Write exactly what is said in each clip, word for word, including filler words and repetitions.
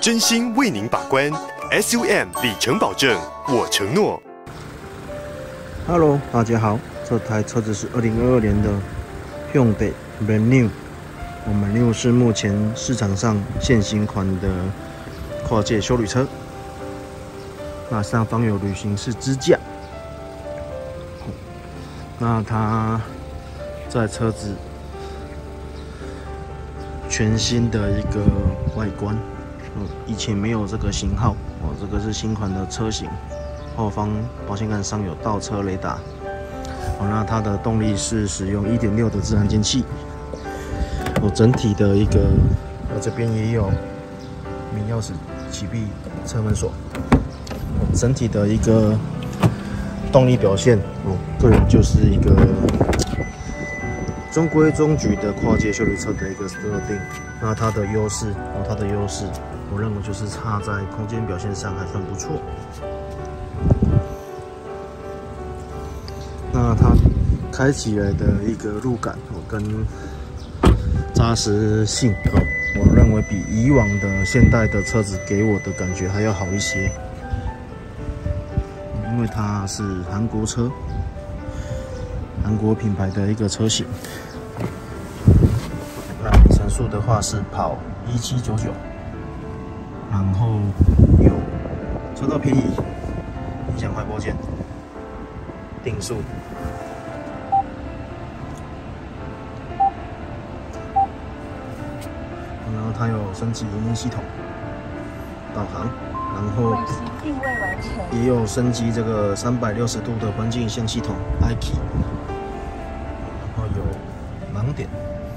真心为您把关 ，S U M 里程保证，我承诺。 Hello， 大家好，这台车子是二零二二年的 Hyundai Brand New。我们 New 是目前市场上现行款的跨界休旅车。那上方有旅行式支架。那它这台车子全新的一个外观，嗯，以前没有这个型号哦，这个是新款的车型。后方保险杆上有倒车雷达，哦，那它的动力是使用 一点六 的自然进气，哦，整体的一个，我这边也有明钥匙启闭车门锁，哦，整体的一个动力表现，哦，个人就是一个中规中矩的跨界休旅车的一个设定。那它的优势，哦，它的优势，我认为就是差在空间表现上还算不错。那它开起来的一个路感哦，跟扎实性哦，我认为比以往的现代的车子给我的感觉还要好一些，因为它是韩国车，韩国品牌的一个车型。那里程数的话是跑一七九九，然后有车道偏移、音响快播键、定速。然后它有升级影音系统、导航，然后也有升级这个三百六十度的环境影像系统 I K E， 然后有盲点、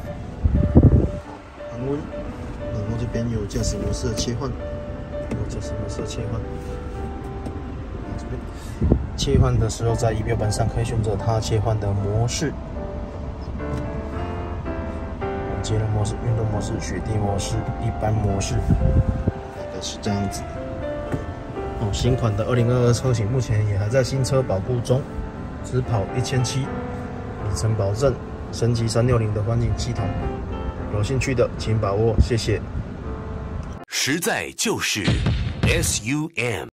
恒温，然后这边有驾驶模式的切换，有驾驶模式的切换。这边切换的时候，在仪表板上可以选择它切换的模式。节能模式、运动模式、雪地模式、一般模式，大概是这样子。哦，新款的二零二二车型目前也还在新车保固中，只跑一千七，里程保证，升级三六零的环境系统。有兴趣的请把握，谢谢。 实在就是 S U M。